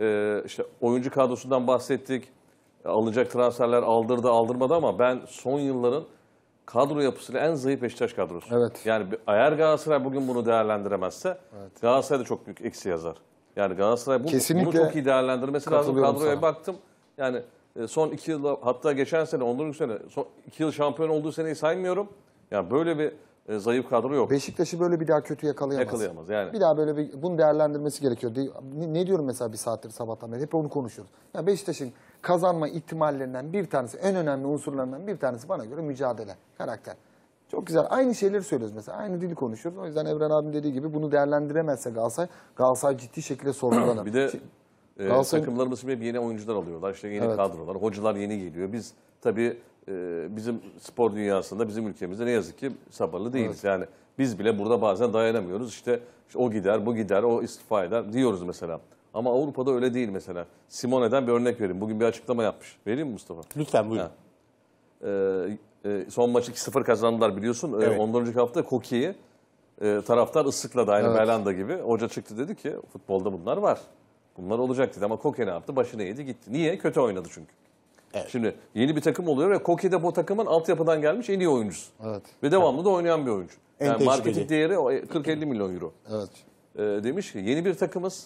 işte oyuncu kadrosundan bahsettik. Alınacak transferler aldırdı aldırmadı ama ben son yılların kadro yapısıyla en zayıf Beşiktaş kadrosu. Evet. Yani eğer Galatasaray bugün bunu değerlendiremezse Galatasaray da çok büyük eksi yazar. Yani Galatasaray bunu çok iyi değerlendirmesi lazım. Kadroya sana. baktım. Yani son 2 yıl, hatta geçen sene, ondan sene, son 2 yıl şampiyon olduğu seneyi saymıyorum. Yani böyle bir zayıf kadro yok. Beşiktaş'ı böyle bir daha kötü yakalayamaz. Yakalayamaz yani. Bir daha böyle bunu değerlendirmesi gerekiyor. Ne diyorum mesela bir saattir sabahtan beri? Hep onu konuşuyoruz. Ya Beşiktaş'ın kazanma ihtimallerinden bir tanesi, en önemli unsurlarından bir tanesi bana göre mücadele, karakter. Çok güzel. Aynı şeyleri söylüyoruz mesela. Aynı dili konuşuyoruz. O yüzden Evren abim dediği gibi bunu değerlendiremezse Galatasaray ciddi şekilde sorunlanır. Bir de takımlarımız hep yeni oyuncular alıyorlar. İşte yeni kadrolar, hocalar yeni geliyor. Biz tabii bizim spor dünyasında, bizim ülkemizde ne yazık ki sabırlı değiliz. Yani biz bile burada bazen dayanamıyoruz. İşte o gider, bu gider, o istifa eder diyoruz mesela. Ama Avrupa'da öyle değil mesela. Simone'den bir örnek vereyim. Bugün bir açıklama yapmış. Vereyim mi Mustafa? Lütfen buyurun. Son maçı 2-0 kazandılar biliyorsun. Evet. Ondan önceki hafta Koki'yi taraftar ıslıkladı aynı Belhanda gibi. Hoca çıktı dedi ki futbolda bunlar var. Bunlar olacak dedi ama Koke ne yaptı? Başını yedi gitti. Niye? Kötü oynadı çünkü. Evet. Şimdi yeni bir takım oluyor ve Koke de bu takımın altyapıdan gelmiş en iyi oyuncusu. Evet. Ve devamlı da oynayan bir oyuncu. En Yani marketing tecrübeli. değeri 40-50 milyon euro. Evet. Demiş ki yeni bir takımız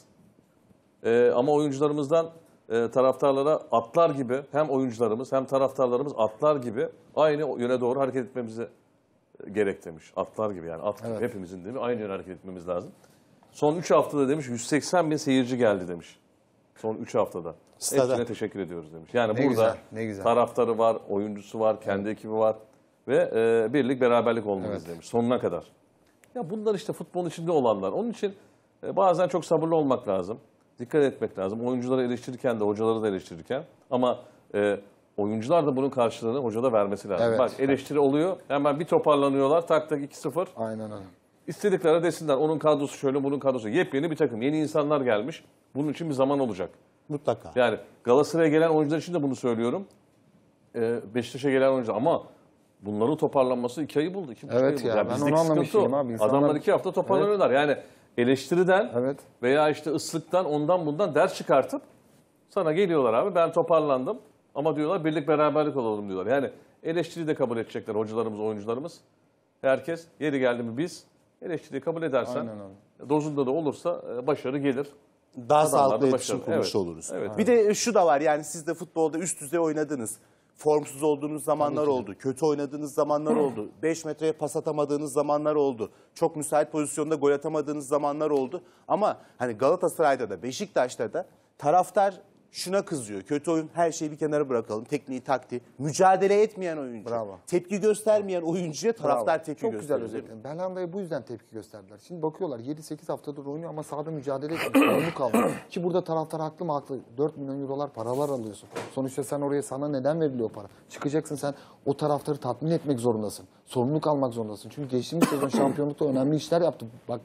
ama oyuncularımızdan taraftarlara atlar gibi hem oyuncularımız hem taraftarlarımız atlar gibi aynı yöne doğru hareket etmemizi gerek demiş. Atlar gibi yani at gibi hepimizin değil mi? Aynı yöne hareket etmemiz lazım. Son 3 haftada demiş 180 bin seyirci geldi demiş. Son 3 haftada. Stada. Hepsine teşekkür ediyoruz demiş. Yani Ne burada güzel, ne güzel. taraftarı var, oyuncusu var, kendi ekibi var ve birlik beraberlik olmalıyız demiş sonuna kadar. Ya bunlar işte futbolun içinde olanlar. Onun için bazen çok sabırlı olmak lazım. Dikkat etmek lazım. Oyuncuları eleştirirken de hocaları da eleştirirken. Ama oyuncular da bunun karşılığını hocada vermesi lazım. Evet. Bak eleştiri oluyor. Hemen bir toparlanıyorlar. Tak tak 2-0. Aynen öyle. İstedikleri desinler. Onun kadrosu şöyle, bunun kadrosu. Yepyeni bir takım. Yeni insanlar gelmiş. Bunun için bir zaman olacak. Mutlaka. Yani Galatasaray'a gelen oyuncular için de bunu söylüyorum. Beşiktaş'a gelen oyuncular. Ama bunların toparlanması 2 ayı buldu. 2,5 ayı Evet buldu. ya, Yani ben bizdeki onu anlamış sıkıntı o. değilim abi. İnsanlar- Adamlar 2 hafta toparlanıyorlar. Yani eleştiriden Evet. veya işte ıslıktan ondan bundan ders çıkartıp sana geliyorlar abi ben toparlandım. Ama diyorlar birlik beraberlik olalım diyorlar. Yani eleştiriyi de kabul edecekler hocalarımız, oyuncularımız. Herkes yeri geldi mi biz eleştiriyi kabul edersen Aynen öyle. dozunda da olursa başarı gelir. Daha Adamlar sağlıklı da iletişim başarılı. kurmuş Evet. oluruz. Evet. Bir de şu da var yani siz de futbolda üst düzey oynadınız. Formsuz olduğunuz zamanlar oldu. Kötü oynadığınız zamanlar oldu. 5 metreye pas atamadığınız zamanlar oldu. Çok müsait pozisyonda gol atamadığınız zamanlar oldu. Ama hani Galatasaray'da da Beşiktaş'ta da taraftar şuna kızıyor. Kötü oyun her şeyi bir kenara bırakalım. Tekniği, taktiği. Mücadele etmeyen oyuncu. Bravo. Tepki göstermeyen oyuncuya taraftar tepki Çok güzel gösteriyor. özetledin. Belhanda'ya bu yüzden tepki gösterdiler. Şimdi bakıyorlar 7-8 haftadır oynuyor ama sahada mücadele etmiyor. Sorumlu kaldı. Ki burada taraftar haklı mı haklı? 4 milyon eurolar paralar alıyorsun. Sonuçta sen oraya sana neden veriliyor para? Çıkacaksın sen o taraftarı tatmin etmek zorundasın. Sorumluluk almak zorundasın. Çünkü geçtiğimiz sezon şampiyonlukta önemli işler yaptı. Bak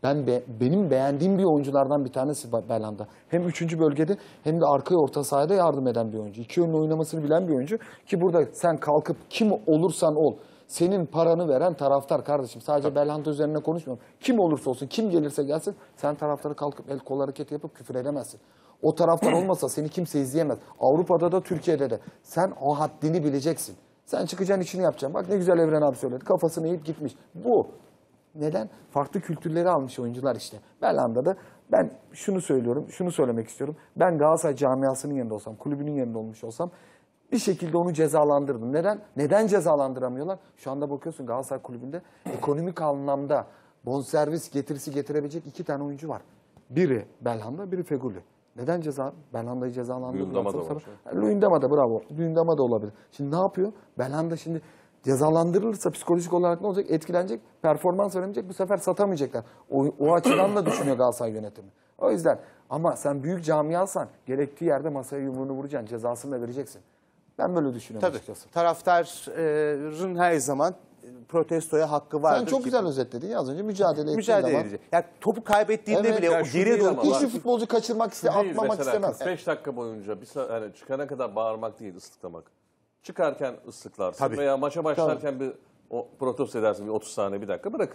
benim beğendiğim bir oyunculardan bir tanesi Belhanda. Hem 3. bölgede hem de arka orta sahada yardım eden bir oyuncu. 2 yönlü oynamasını bilen bir oyuncu. Ki burada sen kalkıp kim olursan ol. Senin paranı veren taraftar kardeşim. Sadece Belhanda üzerine konuşmuyorum. Kim olursa olsun, kim gelirse gelsin sen taraftarı kalkıp el kol hareketi yapıp küfür edemezsin. O taraftar olmasa seni kimse izleyemez. Avrupa'da da Türkiye'de de. Sen o haddini bileceksin. Sen çıkacaksın işini yapacaksın. Bak ne güzel Evren abi söyledi. Kafasını eğip gitmiş. Bu. Neden? Farklı kültürleri almış oyuncular işte. Belhanda'da ben şunu söylüyorum, şunu söylemek istiyorum. Ben Galatasaray camiasının yerinde olsam, kulübünün yerinde olmuş olsam bir şekilde onu cezalandırdım. Neden? Neden cezalandıramıyorlar? Şu anda bakıyorsun Galatasaray kulübünde ekonomik anlamda bonservis getirisi getirebilecek 2 tane oyuncu var. Biri Belhanda, biri Feguli. Neden Belhanda'yı cezalandırdılar? Luyendama da var. Luyendama da bravo. Luyendama da olabilir. Şimdi ne yapıyor? Belhanda şimdi cezalandırılırsa psikolojik olarak ne olacak? Etkilenecek, performans veremeyecek, bu sefer satamayacaklar. O açıdan da düşünüyor Galatasaray yönetimi. O yüzden ama sen büyük camiasan gerektiği yerde masaya yumruğunu vuracaksın, cezasını da vereceksin. Ben böyle düşünüyorum Tabii. açıkçası. Taraftarın her zaman protestoya hakkı vardır. Sen çok güzel özetledin ya az önce mücadele edecek. Yani topu kaybettiğinde Evet, bile ya o şu geri değil dön. ama Hiçbir futbolcu kaçırmak Değil atmamak mesela, istemez. 45 dakika boyunca yani çıkana kadar bağırmak değil, ıslıklamak. Çıkarken ıslıklarsın Tabii. veya maça başlarken bir o protesto edersin bir 30 saniye bir dakika bırakırsın.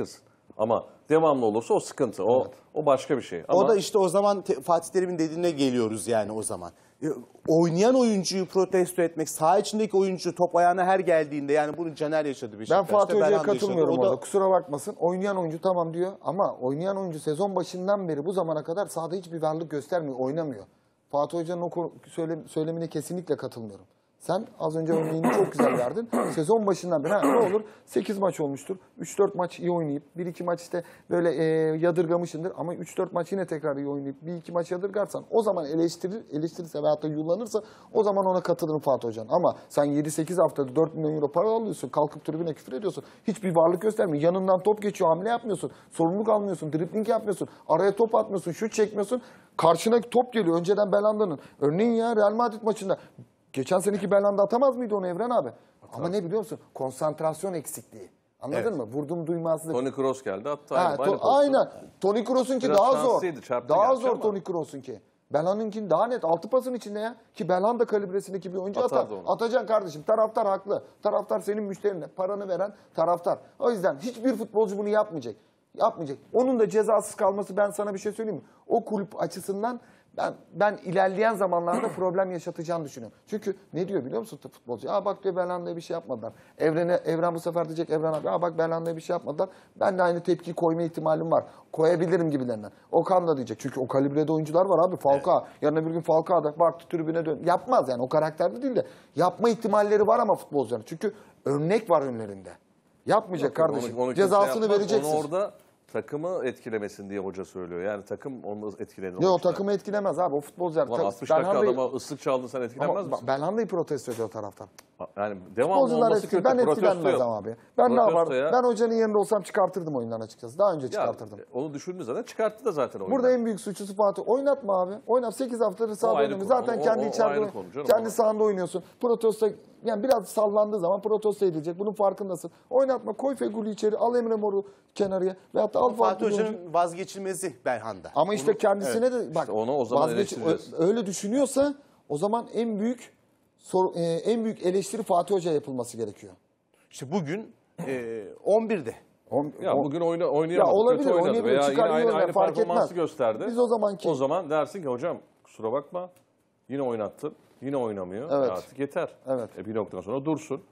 Ama devamlı olursa o sıkıntı. O başka bir şey. Ama O da işte o zaman Fatih Terim'in dediğine geliyoruz yani o zaman. Oynayan oyuncuyu protesto etmek, saha içindeki oyuncu top ayağına her geldiğinde, yani bunu Caner yaşadı Ben Beşiktaş'ta. Fatih Hoca'ya Belhanda yaşadı. katılmıyorum O da orada. Kusura bakmasın. Oynayan oyuncu tamam diyor ama oynayan oyuncu sezon başından beri bu zamana kadar sahada hiçbir varlık göstermiyor, oynamıyor. Fatih Hoca'nın o söylemine kesinlikle katılmıyorum. Sen az önce örneğini çok güzel verdin. Sezon başından beri ne olur? 8 maç olmuştur. 3-4 maç iyi oynayıp 1-2 maç işte böyle yadırgamışındır. Ama 3-4 maç yine tekrar iyi oynayıp 1-2 maç yadırgarsan o zaman eleştirirse veyahut da yullanırsa o zaman ona katılırım Fatih Hoca'nın. Ama sen 7-8 haftada 4 milyon euro para alıyorsun. Kalkıp tribüne küfür ediyorsun. Hiçbir varlık göstermiyor. Yanından top geçiyor. Hamle yapmıyorsun. Sorumluluk almıyorsun. Dribling yapmıyorsun. Araya top atmıyorsun. Şut çekmiyorsun. Karşına top geliyor. Önceden Belanda'nın. Örneğin ya Real Madrid maçında. Geçen seneki Belhanda atamaz mıydı onu Evren abi? Ama ne biliyor musun? Konsantrasyon eksikliği. Anladın mı? Vurdum duymazlık. Tony Kroos geldi. Hatta Aynen. Tony Kroos'unki Biraz daha zor. şanslıydı, çarptı Daha gerçi zor ama. Tony Kroos'unki. Belhanda'nınki daha net. 6 pasın içinde ya. Ki Belhanda kalibresindeki bir oyuncu atar. Atardı onu. Atacaksın kardeşim. Taraftar haklı. Taraftar senin müşterine. Paranı veren taraftar. O yüzden hiçbir futbolcu bunu yapmayacak. Yapmayacak. Onun da cezasız kalması, ben sana bir şey söyleyeyim mi? O kulüp açısından ben ilerleyen zamanlarda problem yaşatacağını düşünüyorum. Çünkü ne diyor biliyor musun futbolcu? Bak diyor Belhanda'ya bir şey yapmadılar. Evren bu sefer diyecek Evren abi bak Belhanda'ya bir şey yapmadılar. Ben de aynı tepkiyi koyma ihtimalim var. Koyabilirim gibilerinden. Okan da diyecek. Çünkü o kalibrede oyuncular var abi. Falcao. Yarın öbür gün Falcao da baktı tribüne dön. Yapmaz yani, o karakterde değil de. Yapma ihtimalleri var ama futbolcuların. Çünkü örnek var önlerinde. Yapmayacak kardeşim. Onu Cezasını yapmaz. vereceksin. Onu orada takımı etkilemesin diye hoca söylüyor. Yani takım onu etkilenir. Yok, takımı etkilemez abi. O futbolcular. 60 dakika adama ıslık çaldın, sen etkilenmez misin? Belhanda'yı protesto ediyor taraftar. Yani devamlı Futbolcular olması kötü. ben Protesto etkilenmez yok. abi. Ben ne Protesto yapardım? ya. Ben hocanın yerinde olsam çıkartırdım oyundan açıkçası. Daha önce Ya, çıkartırdım. onu düşündü zaten. Çıkarttı da zaten oyundan. Burada en büyük suçlusu Fatih. Oynatma abi. Oynat. 8 haftadır sahada ayrı oynamıyor. konu. Zaten O kendi ayrı içeride konu canım. kendi sahanda oynuyorsun. Protesto, yani biraz sallandığı zaman protesto edilecek. Bunun farkındasın. Oynatma. Koy Fegül'ü içeri. Al Emre Mor'u kenarıya. Veyahut da al Fatih farklı bir oyuncu. Hoca'nın vazgeçilmezi Belhanda. Ama işte kendisine de bak, İşte onu o zaman eleştireceğiz. öyle düşünüyorsa o zaman en büyük eleştiri Fatih Hoca'ya yapılması gerekiyor. İşte bugün 11'de. Ya bugün oynayamadı. Ya olabilir, kötü oynadı oynayabilir, veya yine çıkar, iyi aynı oynar, fark performansı etmez. gösterdi. Biz o zaman dersin ki hocam kusura bakma, yine oynattın, yine oynamıyor. Evet. Artık yeter. Evet. Bir noktadan sonra dursun.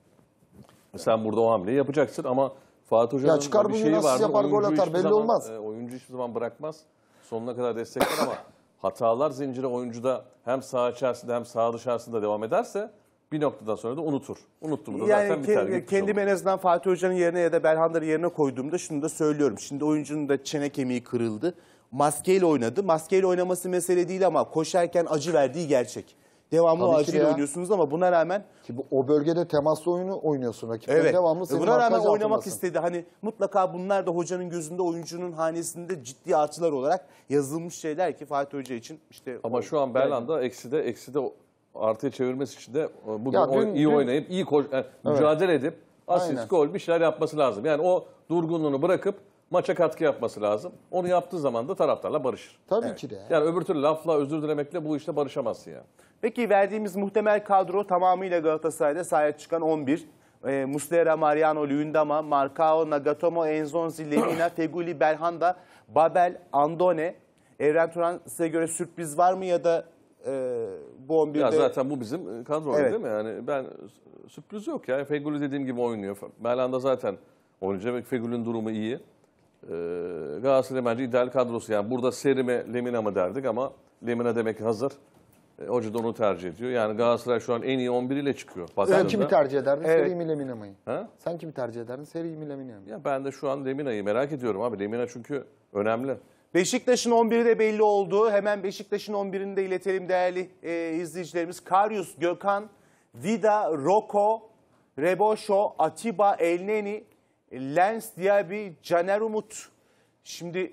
Sen burada o hamleyi yapacaksın ama Fatih Hoca'nın Ya çıkar bir bugün şeyi nasıl vardır. yapar, gol Oyuncu atar, hiçbir belli zaman, olmaz. Oyuncu hiçbir zaman bırakmaz. Sonuna kadar destekler ama hatalar zinciri oyuncuda hem saha içerisinde hem saha dışarısında devam ederse bir noktadan sonra da unutur. Unuttu mu da zaten Yani biter. gitmiş kendimi olur. en azından Fatih Hoca'nın yerine ya da Belhanda'nın yerine koyduğumda şunu da söylüyorum. Şimdi oyuncunun da çene kemiği kırıldı. Maskeyle oynadı. Maskeyle oynaması mesele değil ama koşarken acı verdiği gerçek. Devamlı Tabii ki acıyla ya. oynuyorsunuz ama buna rağmen Ki o bölgede temaslı oyunu oynuyorsun. Rakiplerin evet. devamlı senin Buna rağmen markaj oynamak altındasın. istedi. Hani mutlaka bunlar da hocanın gözünde, oyuncunun hanesinde ciddi artılar olarak yazılmış şeyler ki Fatih Hoca için işte Ama şu an Belhanda ekside artıya çevirmesi için de bugün Ya dün- iyi dün- oynayıp iyi mücadele edip asist, Aynen. gol bir şeyler yapması lazım. Yani o durgunluğunu bırakıp maça katkı yapması lazım. Onu yaptığı zaman da taraftarla barışır. Tabii ki de. Yani öbür türlü lafla, özür dilemekle bu işte barışamazsın yani. Peki verdiğimiz muhtemel kadro tamamıyla Galatasaray'da sahaya çıkan 11. Muslera, Mariano, Luyendama, Marcao, Nagatomo, Enzonzi, Lemina, Feguli, Belhanda, Babel, Andone. Evren Turan, size göre sürpriz var mı ya da bu 11'de... Ya zaten bu bizim kadro Evet. değil mi? Yani ben sürpriz yok ya. Feguli dediğim gibi oynuyor. Belhanda zaten oynayacak. Fegüli'nin durumu iyi. Galatasaray bence ideal kadrosu. Yani burada Seri mi Lemina mı derdik ama Lemina demek ki hazır. Hoca da onu tercih ediyor. Yani Galatasaray şu an en iyi 11 ile çıkıyor. Sen Baktığında. kimi tercih ederdin? Evet. Seri mi Lemina mı? Ha? Sen kimi tercih ederdin? Seri mi Lemina mı? Ya ben de şu an Lemina'yı merak ediyorum abi. Lemina çünkü önemli. Beşiktaş'ın 11'i de belli oldu. Hemen Beşiktaş'ın 11'ini de iletelim değerli izleyicilerimiz. Karius, Gökhan, Vida, Roko, Reboşo, Atiba, Elneni, Lens, Diaby, Caner Umut. Şimdi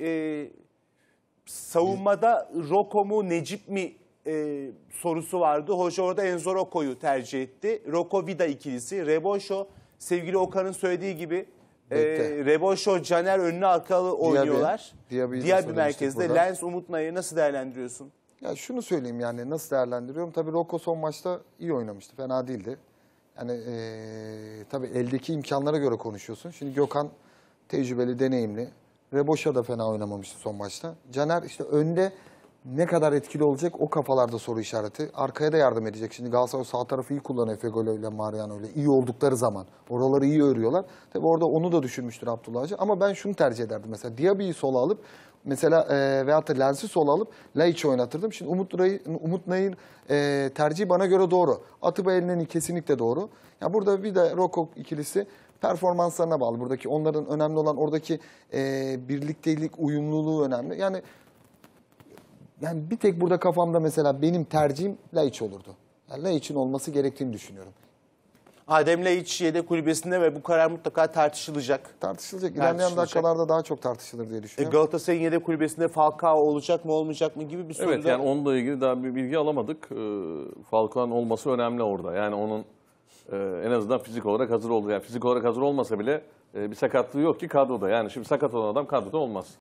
savunmada Roko mu Necip mi sorusu vardı. Hoca orada Enzo Roko'yu tercih etti. Roko Vida ikilisi. Reboşo sevgili Okan'ın söylediği gibi Reboşo, Caner önlü arkalı oynuyorlar. Diaby'yi de Diaby söylemiştik merkezde. burada. Lens, Umut Nayır'ı nasıl değerlendiriyorsun? Ya şunu söyleyeyim, yani nasıl değerlendiriyorum? Tabii Rocco son maçta iyi oynamıştı. Fena değildi. Yani tabii eldeki imkanlara göre konuşuyorsun. Şimdi Gökhan Tecrübeli, deneyimli. Reboşa da fena oynamamıştı son maçta. Caner işte önde ne kadar etkili olacak o kafalarda soru işareti. Arkaya da yardım edecek. Şimdi Galatasaray sağ tarafı iyi kullanıyor Fegolo ile Mariano ile. İyi oldukları zaman. Oraları iyi örüyorlar. Tabii orada onu da düşünmüştür Abdullah Avcı. Ama ben şunu tercih ederdim. Mesela Diaby'i sola alıp mesela veyahut da Lens'i sola alıp Laiç'i oynatırdım. Şimdi Umut Nay'ın tercihi bana göre doğru. Atiba Elneny kesinlikle doğru. Ya burada bir de Roko ikilisi performanslarına bağlı. Buradaki onların önemli olan oradaki birliktelik, uyumluluğu önemli. Yani bir tek burada kafamda mesela benim tercihim Laiç olurdu. Yani Laiç'in olması gerektiğini düşünüyorum. Adem Laiç yedek kulübesinde ve bu karar mutlaka tartışılacak. Tartışılacak. İlerleyen dakikalarda daha çok tartışılır diye düşünüyorum. Galatasaray'ın yedek kulübesinde Falcao olacak mı olmayacak mı gibi bir soru Evet da... yani onunla ilgili daha bir bilgi alamadık. Falcao'nun olması önemli orada. Yani onun en azından fizik olarak hazır olduğu. Yani fizik olarak hazır olmasa bile bir sakatlığı yok ki kadroda. Yani şimdi sakat olan adam kadroda olmaz.